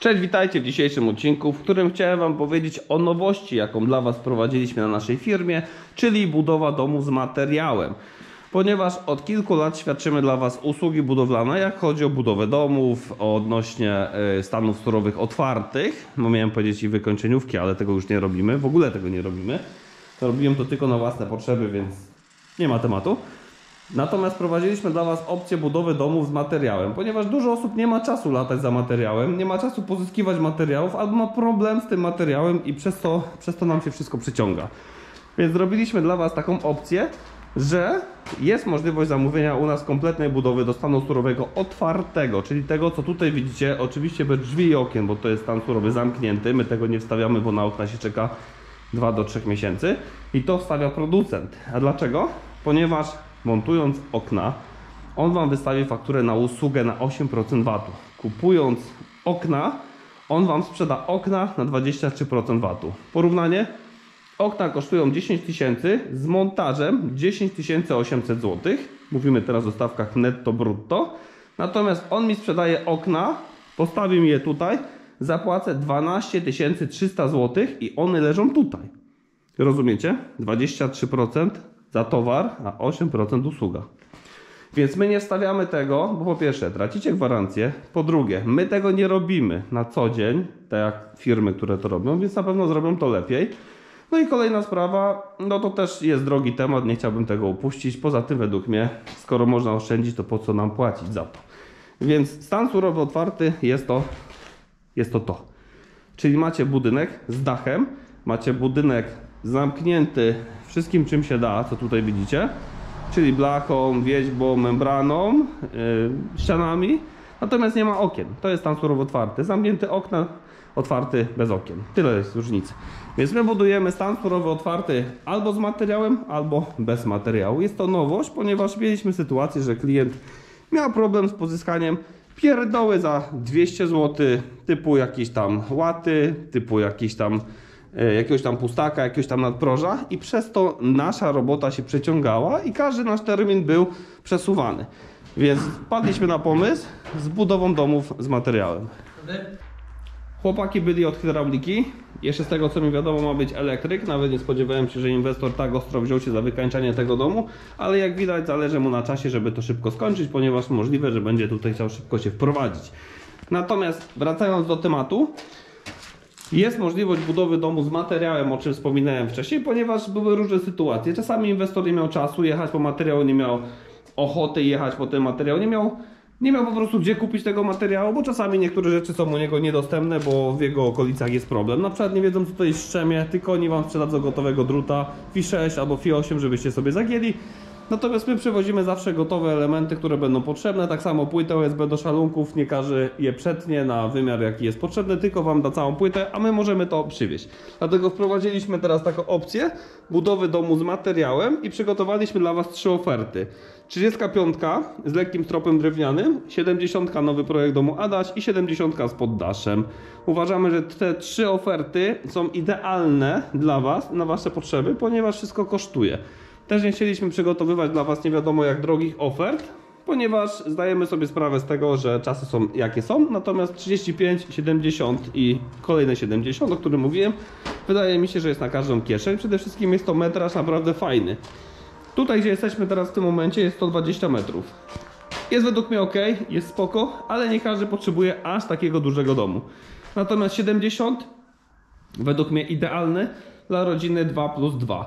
Cześć, witajcie w dzisiejszym odcinku, w którym chciałem Wam powiedzieć o nowości, jaką dla Was wprowadziliśmy na naszej firmie, czyli budowa domu z materiałem. Ponieważ od kilku lat świadczymy dla Was usługi budowlane, jak chodzi o budowę domów, odnośnie stanów surowych otwartych. No miałem powiedzieć i wykończeniówki, ale tego już nie robimy, w ogóle tego nie robimy. To robiłem to tylko na własne potrzeby, więc nie ma tematu. Natomiast prowadziliśmy dla Was opcję budowy domów z materiałem, ponieważ dużo osób nie ma czasu latać za materiałem, nie ma czasu pozyskiwać materiałów, albo ma problem z tym materiałem i przez to nam się wszystko przyciąga. Więc zrobiliśmy dla Was taką opcję, że jest możliwość zamówienia u nas kompletnej budowy do stanu surowego otwartego, czyli tego, co tutaj widzicie, oczywiście bez drzwi i okien, bo to jest stan surowy zamknięty, my tego nie wstawiamy, bo na okna się czeka 2 do 3 miesięcy i to wstawia producent. A dlaczego? Ponieważ montując okna, on Wam wystawi fakturę na usługę na 8% VAT-u. Kupując okna, on Wam sprzeda okna na 23% VAT-u. Porównanie? Okna kosztują 10 tysięcy, z montażem 10 800 zł. Mówimy teraz o stawkach netto brutto. Natomiast on mi sprzedaje okna, postawi mi je tutaj, zapłacę 12 300 zł i one leżą tutaj. Rozumiecie? 23% za towar, a 8% usługa. Więc my nie wstawiamy tego, bo po pierwsze tracicie gwarancję, po drugie my tego nie robimy na co dzień, tak jak firmy, które to robią, więc na pewno zrobią to lepiej. No i kolejna sprawa, no to też jest drogi temat, nie chciałbym tego upuścić. Poza tym według mnie, skoro można oszczędzić, to po co nam płacić za to? Więc stan surowy otwarty jest to. Czyli macie budynek z dachem, macie budynek zamknięty wszystkim czym się da, co tutaj widzicie, czyli blachą, wieźbą, membraną, ścianami, natomiast nie ma okien. To jest stan surowo otwarty. Zamknięte okna, otwarty bez okien. Tyle jest różnicy. Więc my budujemy stan surowy otwarty albo z materiałem, albo bez materiału. Jest to nowość, ponieważ mieliśmy sytuację, że klient miał problem z pozyskaniem pierdoły za 200 zł, typu jakieś tam łaty, typu jakieś tam jakiegoś tam pustaka, jakiegoś tam nadproża i przez to nasza robota się przeciągała i każdy nasz termin był przesuwany. Więc padliśmy na pomysł z budową domów z materiałem. Chłopaki byli od hydrauliki. Jeszcze z tego co mi wiadomo ma być elektryk. Nawet nie spodziewałem się, że inwestor tak ostro wziął się za wykańczanie tego domu. Ale jak widać zależy mu na czasie, żeby to szybko skończyć, ponieważ możliwe, że będzie tutaj chciał szybko się wprowadzić. Natomiast wracając do tematu. Jest możliwość budowy domu z materiałem, o czym wspominałem wcześniej, ponieważ były różne sytuacje. Czasami inwestor nie miał czasu jechać po materiał, nie miał ochoty jechać po ten materiał, nie miał po prostu gdzie kupić tego materiału, bo czasami niektóre rzeczy są u niego niedostępne, bo w jego okolicach jest problem. Na przykład nie wiedzą co to jest szczemie, tylko oni Wam sprzedadzą gotowego druta Fi6 albo Fi8, żebyście sobie zagięli. Natomiast my przywozimy zawsze gotowe elementy, które będą potrzebne. Tak samo płytę USB do szalunków, nie każdy je przetnie na wymiar jaki jest potrzebny, tylko Wam da całą płytę, a my możemy to przywieźć. Dlatego wprowadziliśmy teraz taką opcję budowy domu z materiałem i przygotowaliśmy dla Was 3 oferty. 35 z lekkim stropem drewnianym, 70 nowy projekt domu Adaś i 70 z poddaszem. Uważamy, że te 3 oferty są idealne dla Was, na Wasze potrzeby, ponieważ wszystko kosztuje. Też nie chcieliśmy przygotowywać dla Was nie wiadomo jak drogich ofert, ponieważ zdajemy sobie sprawę z tego, że czasy są jakie są, natomiast 35, 70 i kolejne 70, o którym mówiłem, wydaje mi się, że jest na każdą kieszeń. Przede wszystkim jest to metraż naprawdę fajny. Tutaj, gdzie jesteśmy teraz w tym momencie, jest 120 metrów. Jest według mnie ok, jest spoko, ale nie każdy potrzebuje aż takiego dużego domu. Natomiast 70 według mnie idealny dla rodziny 2+2,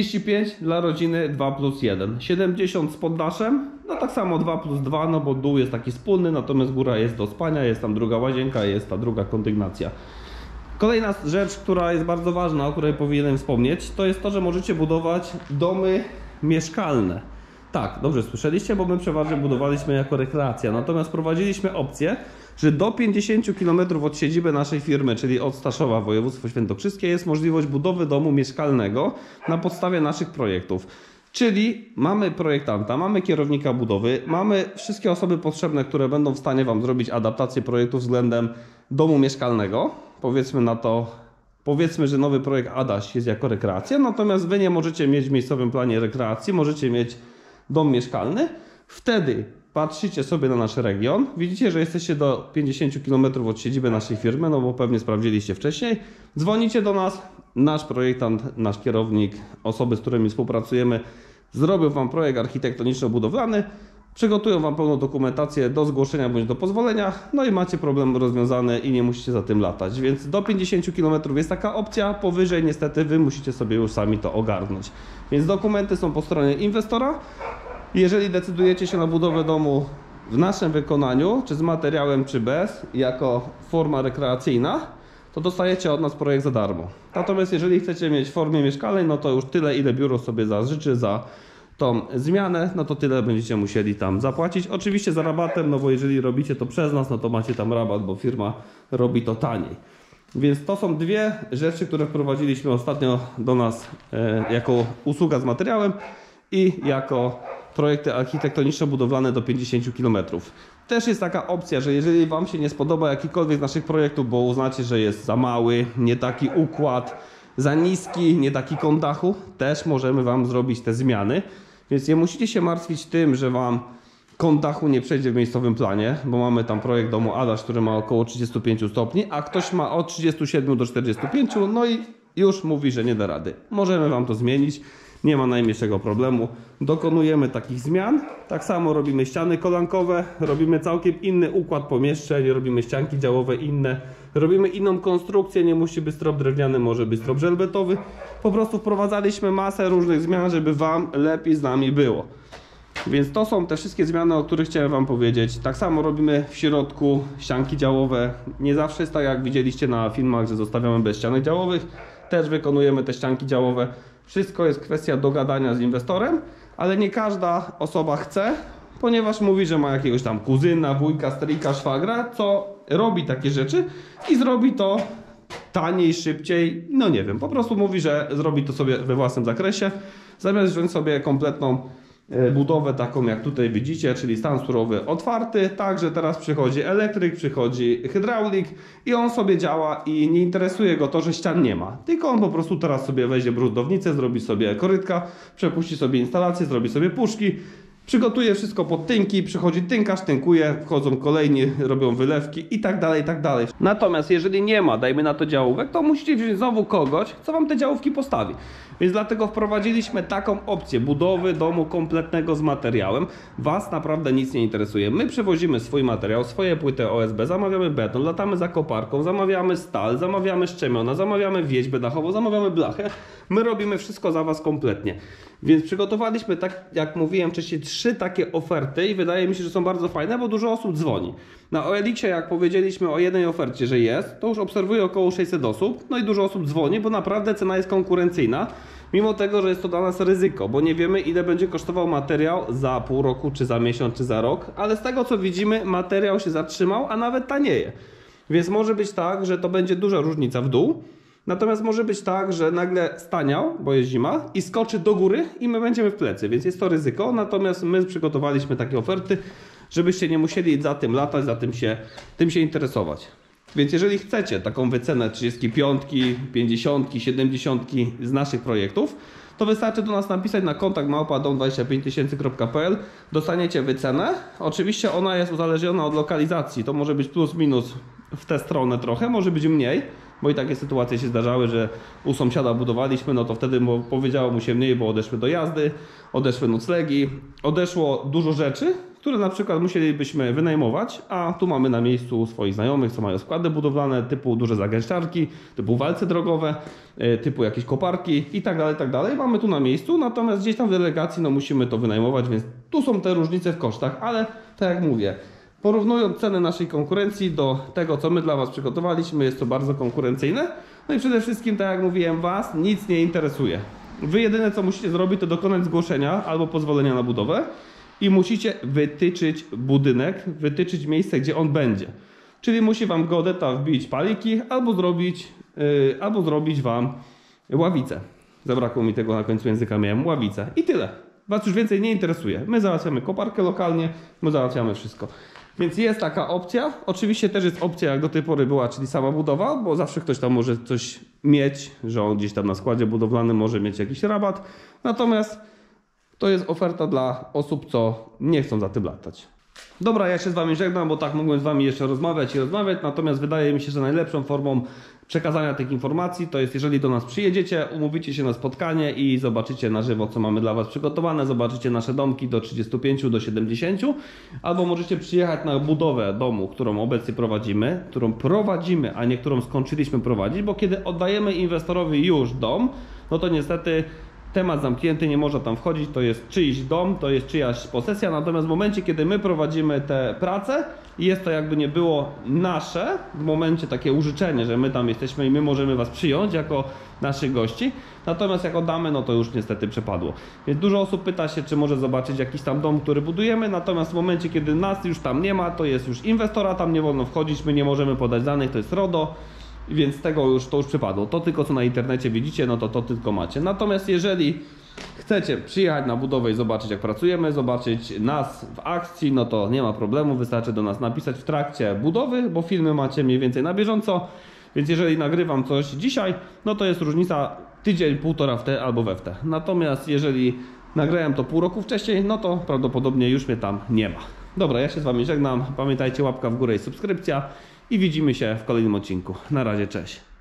35 dla rodziny 2+1, 70 z poddaszem, no tak samo 2+2, no bo dół jest taki wspólny, natomiast góra jest do spania, jest tam druga łazienka, jest ta druga kondygnacja. Kolejna rzecz, która jest bardzo ważna, o której powinienem wspomnieć, to jest to, że możecie budować domy mieszkalne. Tak, dobrze słyszeliście, bo my przeważnie budowaliśmy jako rekreacja, natomiast prowadziliśmy opcję, że do 50 km od siedziby naszej firmy, czyli od Staszowa, województwo świętokrzyskie, jest możliwość budowy domu mieszkalnego na podstawie naszych projektów. Czyli mamy projektanta, mamy kierownika budowy, mamy wszystkie osoby potrzebne, które będą w stanie Wam zrobić adaptację projektu względem domu mieszkalnego. Powiedzmy, że nowy projekt Adaś jest jako rekreacja, natomiast Wy nie możecie mieć w miejscowym planie rekreacji, możecie mieć dom mieszkalny. Wtedy patrzycie sobie na nasz region, widzicie, że jesteście do 50 km od siedziby naszej firmy, no bo pewnie sprawdziliście wcześniej, dzwonicie do nas, nasz projektant, nasz kierownik, osoby, z którymi współpracujemy, zrobią Wam projekt architektoniczno-budowlany, przygotują Wam pełną dokumentację do zgłoszenia bądź do pozwolenia, no i macie problem rozwiązany i nie musicie za tym latać. Więc do 50 km jest taka opcja, powyżej niestety Wy musicie sobie już sami to ogarnąć. Więc dokumenty są po stronie inwestora. Jeżeli decydujecie się na budowę domu w naszym wykonaniu, czy z materiałem, czy bez, jako forma rekreacyjna, to dostajecie od nas projekt za darmo. Natomiast jeżeli chcecie mieć w formie mieszkalnej, no to już tyle, ile biuro sobie zażyczy za tą zmianę, no to tyle będziecie musieli tam zapłacić. Oczywiście za rabatem, no bo jeżeli robicie to przez nas, no to macie tam rabat, bo firma robi to taniej. Więc to są dwie rzeczy, które wprowadziliśmy ostatnio do nas jako usługa z materiałem i jako projekty architektoniczno-budowlane do 50 km. Też jest taka opcja, że jeżeli Wam się nie spodoba jakikolwiek z naszych projektów, bo uznacie, że jest za mały, nie taki układ, za niski, nie taki kąt dachu, też możemy Wam zrobić te zmiany. Więc nie musicie się martwić tym, że Wam kąt dachu nie przejdzie w miejscowym planie, bo mamy tam projekt domu Adaś, który ma około 35 stopni, a ktoś ma od 37 do 45, no i już mówi, że nie da rady. Możemy Wam to zmienić. Nie ma najmniejszego problemu. Dokonujemy takich zmian. Tak samo robimy ściany kolankowe, robimy całkiem inny układ pomieszczeń, robimy ścianki działowe inne, robimy inną konstrukcję, nie musi być strop drewniany, może być strop żelbetowy. Po prostu wprowadzaliśmy masę różnych zmian, żeby Wam lepiej z nami było. Więc to są te wszystkie zmiany, o których chciałem Wam powiedzieć. Tak samo robimy w środku ścianki działowe. Nie zawsze jest tak, jak widzieliście na filmach, że zostawiamy bez ścianek działowych. Też wykonujemy te ścianki działowe. Wszystko jest kwestia dogadania z inwestorem, ale nie każda osoba chce, ponieważ mówi, że ma jakiegoś tam kuzyna, wujka, stryjka, szwagra, co robi takie rzeczy i zrobi to taniej, szybciej, no nie wiem, po prostu mówi, że zrobi to sobie we własnym zakresie, zamiast wziąć sobie kompletną budowę taką, jak tutaj widzicie, czyli stan surowy otwarty, także teraz przychodzi elektryk, przychodzi hydraulik i on sobie działa i nie interesuje go to, że ścian nie ma, tylko on po prostu teraz sobie weźmie brudownicę, zrobi sobie korytka, przepuści sobie instalację, zrobi sobie puszki, przygotuje wszystko pod tynki, przychodzi tynkarz, tynkuje, wchodzą kolejni, robią wylewki i tak dalej, i tak dalej. Natomiast jeżeli nie ma, dajmy na to działówek, to musicie wziąć znowu kogoś, co Wam te działówki postawi. Więc dlatego wprowadziliśmy taką opcję budowy domu kompletnego z materiałem. Was naprawdę nic nie interesuje. My przywozimy swój materiał, swoje płyty OSB, zamawiamy beton, latamy za koparką, zamawiamy stal, zamawiamy szczemiona, zamawiamy wieźbę dachową, zamawiamy blachę. My robimy wszystko za Was kompletnie. Więc przygotowaliśmy, tak jak mówiłem wcześniej, 3 takie oferty i wydaje mi się, że są bardzo fajne, bo dużo osób dzwoni. Na OLX-ie, jak powiedzieliśmy o jednej ofercie, że jest, to już obserwuje około 600 osób, no i dużo osób dzwoni, bo naprawdę cena jest konkurencyjna, mimo tego, że jest to dla nas ryzyko, bo nie wiemy, ile będzie kosztował materiał za pół roku, czy za miesiąc, czy za rok, ale z tego, co widzimy, materiał się zatrzymał, a nawet tanieje. Więc może być tak, że to będzie duża różnica w dół. Natomiast może być tak, że nagle staniał, bo jest zima i skoczy do góry i my będziemy w plecy, więc jest to ryzyko. Natomiast my przygotowaliśmy takie oferty, żebyście nie musieli za tym latać, tym się interesować. Więc jeżeli chcecie taką wycenę 35, 50, 70 z naszych projektów, to wystarczy do nas napisać na kontakt @dom25000.pl. Dostaniecie wycenę. Oczywiście ona jest uzależniona od lokalizacji. To może być plus minus w tę stronę trochę, może być mniej, bo i takie sytuacje się zdarzały, że u sąsiada budowaliśmy, no to wtedy powiedziało mu się mniej, bo odeszły dojazdy, odeszły noclegi, odeszło dużo rzeczy, które na przykład musielibyśmy wynajmować, a tu mamy na miejscu swoich znajomych, co mają składy budowlane typu duże zagęszczarki, typu walce drogowe, typu jakieś koparki i tak dalej, tak dalej. Mamy tu na miejscu, natomiast gdzieś tam w delegacji no musimy to wynajmować, więc tu są te różnice w kosztach, ale tak jak mówię, porównując ceny naszej konkurencji do tego, co my dla Was przygotowaliśmy, jest to bardzo konkurencyjne. No i przede wszystkim, tak jak mówiłem, Was nic nie interesuje. Wy jedyne, co musicie zrobić, to dokonać zgłoszenia albo pozwolenia na budowę i musicie wytyczyć budynek, wytyczyć miejsce, gdzie on będzie. Czyli musi Wam geodeta wbić paliki albo zrobić Wam ławicę. Zabrakło mi tego na końcu języka, miałem ławicę. I tyle. Was już więcej nie interesuje. My załatwiamy koparkę lokalnie, my załatwiamy wszystko. Więc jest taka opcja. Oczywiście też jest opcja, jak do tej pory była, czyli sama budowa, bo zawsze ktoś tam może coś mieć, że on gdzieś tam na składzie budowlanym może mieć jakiś rabat. Natomiast to jest oferta dla osób, co nie chcą za tym latać. Dobra, ja się z Wami żegnam, bo tak mogłem z Wami jeszcze rozmawiać, natomiast wydaje mi się, że najlepszą formą przekazania tych informacji to jest, jeżeli do nas przyjedziecie, umówicie się na spotkanie i zobaczycie na żywo, co mamy dla Was przygotowane, zobaczycie nasze domki do 35, do 70, albo możecie przyjechać na budowę domu, którą obecnie prowadzimy, a nie którą skończyliśmy prowadzić, bo kiedy oddajemy inwestorowi już dom, no to niestety temat zamknięty, nie można tam wchodzić, to jest czyjś dom, to jest czyjaś posesja, natomiast w momencie, kiedy my prowadzimy te prace, jest to jakby nie było nasze, w momencie takie użyczenie, że my tam jesteśmy i my możemy Was przyjąć jako naszych gości, natomiast jak oddamy, no to już niestety przepadło. Więc dużo osób pyta się, czy może zobaczyć jakiś tam dom, który budujemy, natomiast w momencie, kiedy nas już tam nie ma, to jest już inwestora, tam nie wolno wchodzić, my nie możemy podać danych, to jest RODO. Więc to już przypadło. To tylko co na internecie widzicie, no to tylko macie. Natomiast jeżeli chcecie przyjechać na budowę i zobaczyć, jak pracujemy, zobaczyć nas w akcji, no to nie ma problemu, wystarczy do nas napisać w trakcie budowy, bo filmy macie mniej więcej na bieżąco. Więc jeżeli nagrywam coś dzisiaj, no to jest różnica tydzień, półtora w te albo we w te. Natomiast jeżeli nagrałem to pół roku wcześniej, no to prawdopodobnie już mnie tam nie ma. Dobra, ja się z Wami żegnam. Pamiętajcie, łapka w górę i subskrypcja. I widzimy się w kolejnym odcinku. Na razie, cześć.